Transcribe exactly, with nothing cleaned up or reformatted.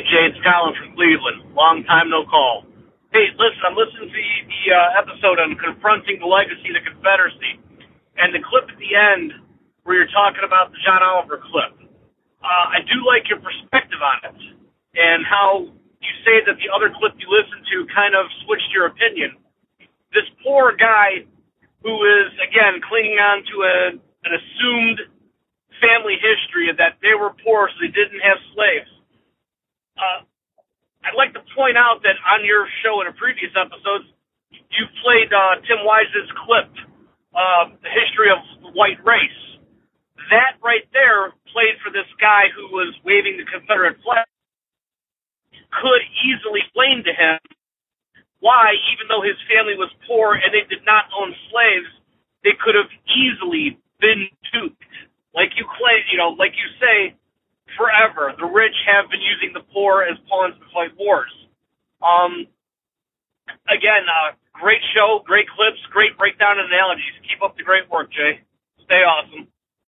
Jay, it's Colin from Cleveland. Long time no call. Hey, listen, I'm listening to the, the uh, episode on confronting the legacy of the Confederacy, and the clip at the end where you're talking about the John Oliver clip. Uh, I do like your perspective on it, and how you say that the other clip you listened to kind of switched your opinion. This poor guy who is, again, clinging on to a, an assumed family history that they were poor so they didn't have slaves. Uh, I'd like to point out that on your show in a previous episode, you played uh, Tim Wise's clip, uh, The History of the White Race. That right there played for this guy who was waving the Confederate flag. Could easily explain to him why, even though his family was poor and they did not own slaves, they could have easily been duped. Like you claim, you know, like you say, forever, the rich have been using the poor as pawns to fight wars. Um, again, uh, great show, great clips, great breakdown and analogies. Keep up the great work, Jay. Stay awesome.